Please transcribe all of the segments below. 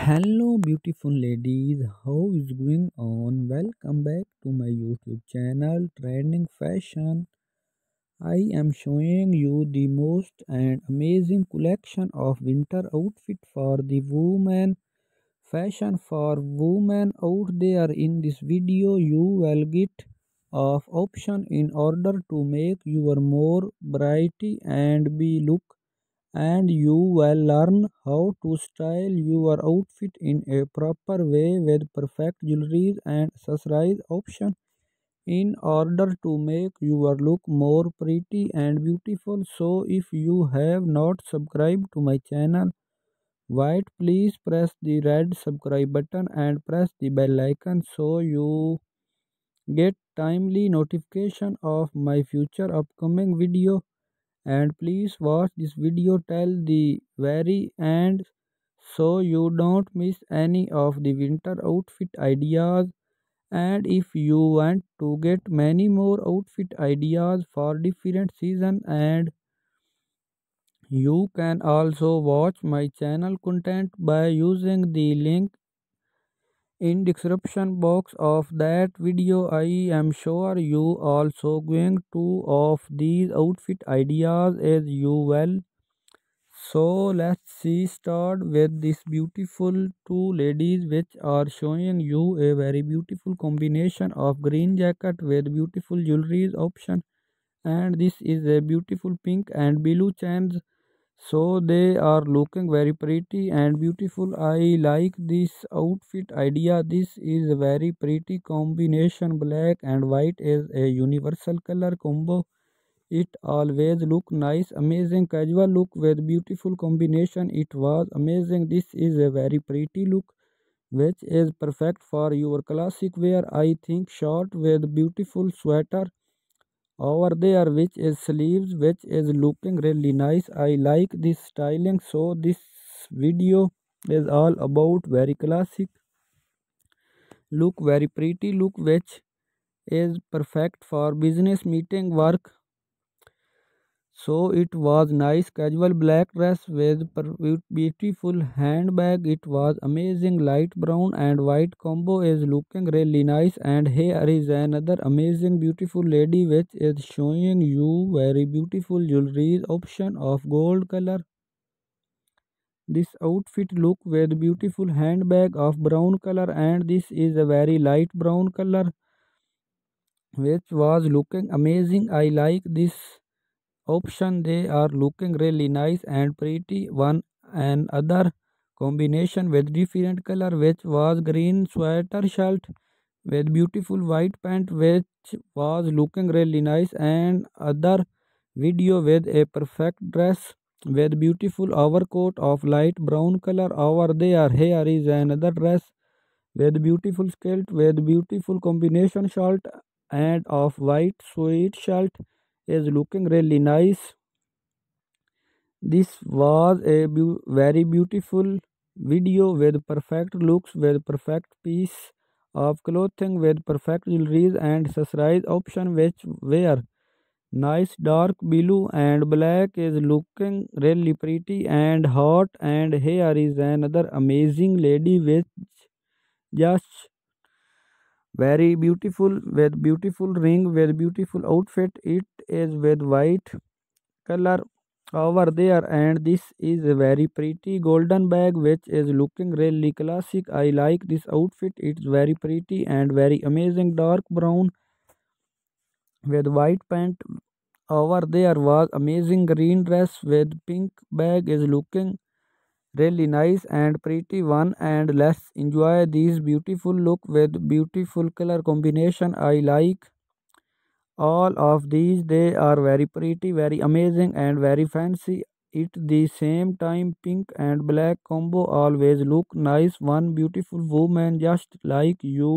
Hello, beautiful ladies. How is going on? Welcome back to my YouTube channel, Trending Fashion. I am showing you the most and amazing collection of winter outfit for the women. Fashion for women out there. In this video, you will get of option in order to make your more brighty and be look, and you will learn how to style your outfit in a proper way with perfect jewelry and accessories option in order to make your look more pretty and beautiful. So if you have not subscribed to my channel, wait, please press the red subscribe button and press the bell icon so you get timely notification of my future upcoming video. And please watch this video till the very end so you don't miss any of the winter outfit ideas. And if you want to get many more outfit ideas for different season, and you can also watch my channel content by using the link in description box of that video. I am sure you also going to of these outfit ideas as you well. So let's see start with this beautiful two ladies which are showing you a very beautiful combination of green jacket with beautiful jewelry option, and this is a beautiful pink and blue chains. So they are looking very pretty and beautiful. I like this outfit idea. This is a very pretty combination. Black and white is a universal color combo. It always look nice. Amazing casual look with beautiful combination. It was amazing. This is a very pretty look which is perfect for your classic wear. I think short with beautiful sweater over there which is sleeves which is looking really nice. I like this styling. So this video is all about very classic look, very pretty look which is perfect for business meeting work. So it was nice casual black dress with beautiful handbag. It was amazing light brown and white combo is looking really nice. And here is another amazing beautiful lady which is showing you very beautiful jewelry option of gold color. This outfit look with beautiful handbag of brown color, and this is a very light brown color which was looking amazing. I like this option. They are looking really nice and pretty. One and other combination with different color which was green sweater shirt with beautiful white pant which was looking really nice, and other video with a perfect dress with beautiful overcoat of light brown color over there. Here is another dress with beautiful skirt with beautiful combination shirt and of white sweet shirt is looking really nice. This was a very beautiful video with perfect looks with perfect piece of clothing with perfect jewelry and accessories option which were nice dark blue and black is looking really pretty and hot. And here is another amazing lady which just very beautiful with beautiful ring with beautiful outfit. It is with white color over there, and this is a very pretty golden bag which is looking really classic. I like this outfit. It's very pretty and very amazing dark brown with white pant. Over there was amazing green dress with pink bag is looking really nice and pretty one. And let's enjoy this beautiful look with beautiful color combination. I like all of these. They are very pretty, very amazing and very fancy. At the same time pink and black combo always look nice. One beautiful woman just like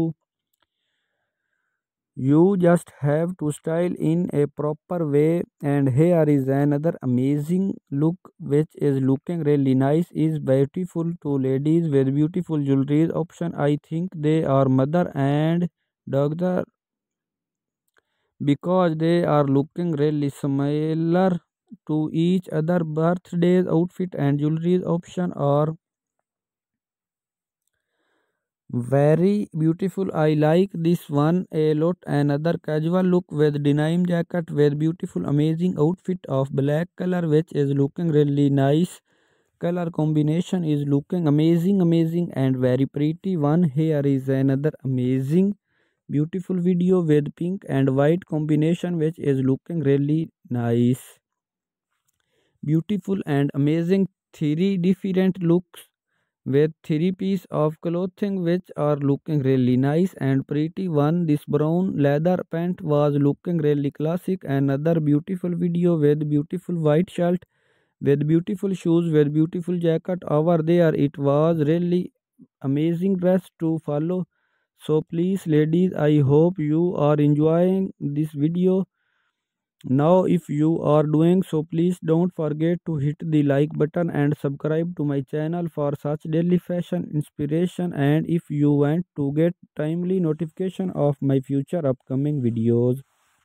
you just have to style in a proper way. And here is another amazing look which is looking really nice. Is beautiful two ladies with beautiful jewelry option. I think they are mother and daughter because they are looking really similar to each other. Birthdays outfit and jewelry option are Very beautiful. I like this one a lot. Another casual look with denim jacket with beautiful amazing outfit of black color which is looking really nice. Color combination is looking amazing and very pretty one. Here is another amazing beautiful video with pink and white combination which is looking really nice. Beautiful and amazing three different looks with three pieces of clothing which are looking really nice and pretty one. This brown leather pant was looking really classic. Another beautiful video with beautiful white shirt with beautiful shoes with beautiful jacket over there. It was really amazing dress to follow. So please ladies, I hope you are enjoying this video. Now if you are doing so, please don't forget to hit the like button and subscribe to my channel for such daily fashion inspiration, and if you want to get timely notification of my future upcoming videos,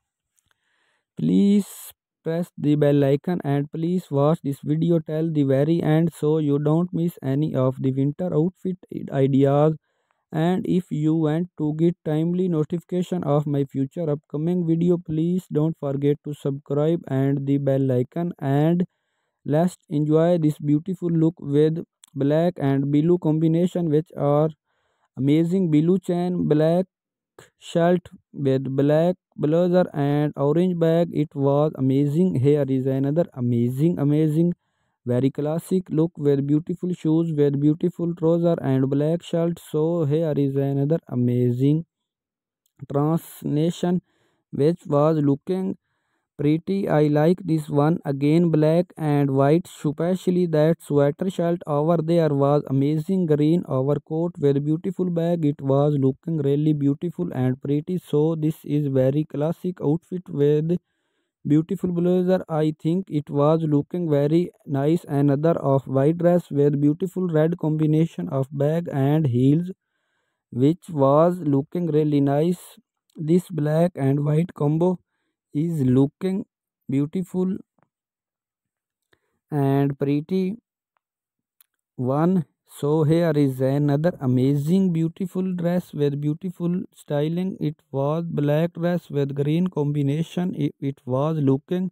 please press the bell icon and please watch this video till the very end so you don't miss any of the winter outfit ideas. And if you want to get timely notification of my future upcoming video, please don't forget to subscribe and the bell icon, and let's enjoy this beautiful look with black and blue combination which are amazing. Blue chain, black shirt with black blazer and orange bag. It was amazing. Here is another amazing very classic look with beautiful shoes with beautiful trouser and black shirt. So here is another amazing translation which was looking pretty. I like this one again, black and white, especially that sweater shirt over there was amazing. Green overcoat with beautiful bag. It was looking really beautiful and pretty. So this is very classic outfit with beautiful blazer. I think it was looking very nice. Another of white dress with beautiful red combination of bag and heels which was looking really nice. This black and white combo is looking beautiful and pretty one. So here is another amazing beautiful dress with beautiful styling. It was black dress with green combination. It was looking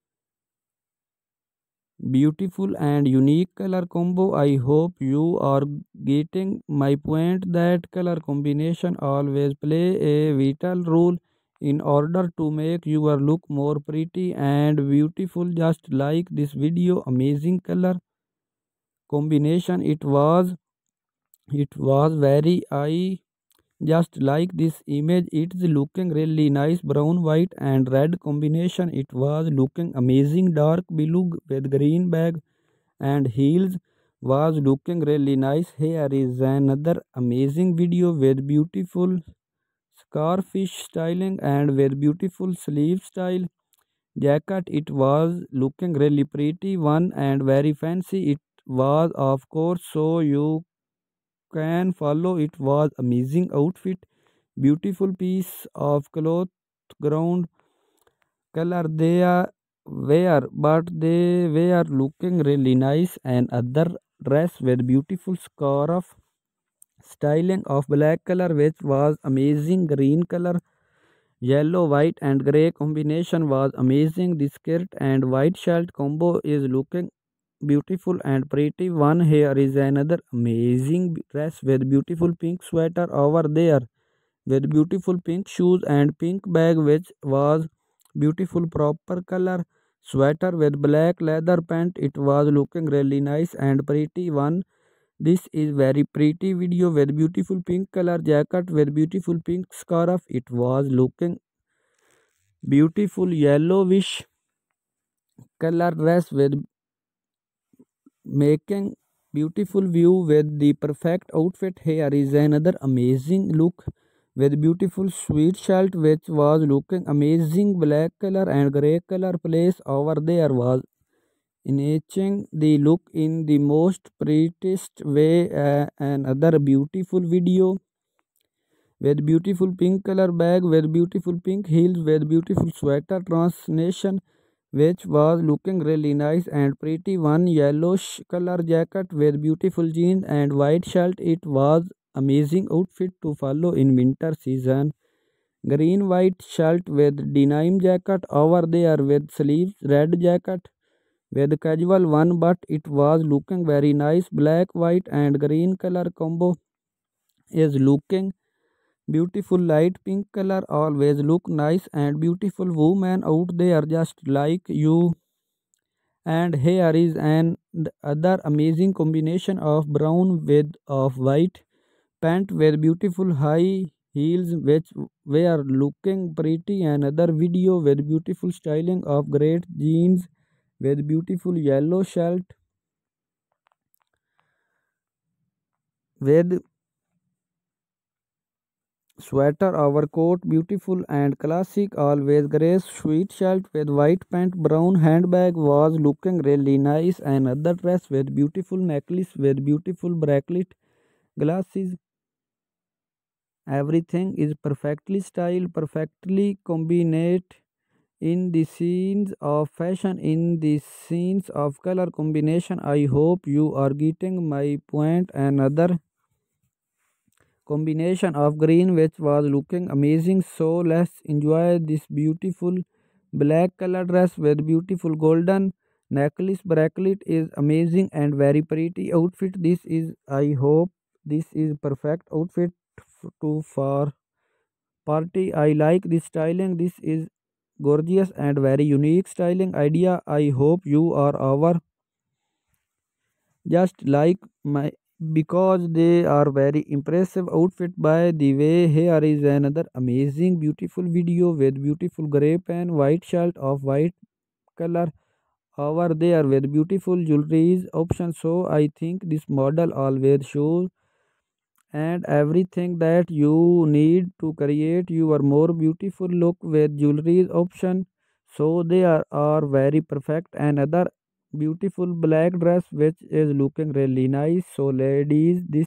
beautiful and unique color combo. I hope you are getting my point that color combination always play a vital role in order to make your look more pretty and beautiful, just like this video. Amazing color combination. It was very, I just like this image. It's looking really nice. Brown, white and red combination. It was looking amazing. Dark blue with green bag and heels was looking really nice. Here is another amazing video with beautiful scarfish styling and with beautiful sleeve style jacket. It was looking really pretty one and very fancy. It was of course, so you can follow. It was amazing outfit, beautiful piece of cloth, ground color they are wear, but they were looking really nice. And other dress with beautiful scarf styling of black color which was amazing. Green color, yellow, white and grey combination was amazing. The skirt and white shirt combo is looking beautiful and pretty one. Here is another amazing dress with beautiful pink sweater over there with beautiful pink shoes and pink bag which was beautiful proper color sweater with black leather pant. It was looking really nice and pretty one. This is very pretty video with beautiful pink color jacket with beautiful pink scarf. It was looking beautiful yellowish color dress with making beautiful view with the perfect outfit. Here is another amazing look with beautiful sweet shirt which was looking amazing. Black color and gray color place over there was enhancing the look in the most prettiest way. Another beautiful video with beautiful pink color bag with beautiful pink heels with beautiful sweater translation which was looking really nice and pretty one. Yellowish color jacket with beautiful jeans and white shirt. It was amazing outfit to follow in winter season. Green white shirt with denim jacket over there with sleeves, red jacket with casual one, but it was looking very nice. Black, white and green color combo is looking beautiful. Light pink color always look nice and beautiful. Woman out there just like you. And here is an other amazing combination of brown with of white pant with beautiful high heels which were looking pretty. Another video with beautiful styling of great jeans with beautiful yellow shirt with sweater overcoat beautiful and classic always gray sweet shirt with white pant. Brown handbag was looking really nice. Another dress with beautiful necklace with beautiful bracelet glasses. Everything is perfectly styled, perfectly combined in the scenes of fashion, in the scenes of color combination. I hope you are getting my point. Another combination of green which was looking amazing, so let's enjoy this beautiful black color dress with beautiful golden necklace bracelet is amazing and very pretty outfit. This is, I hope this is perfect outfit to for party. I like this styling. This is gorgeous and very unique styling idea. I hope you are our just like my because they are very impressive outfit. By the way, here is another amazing beautiful video with beautiful gray pen white shirt of white color over there with beautiful jewelry option. So I think this model always shows and everything that you need to create your more beautiful look with jewelry option. So they are very perfect. Another beautiful black dress which is looking really nice. So ladies, this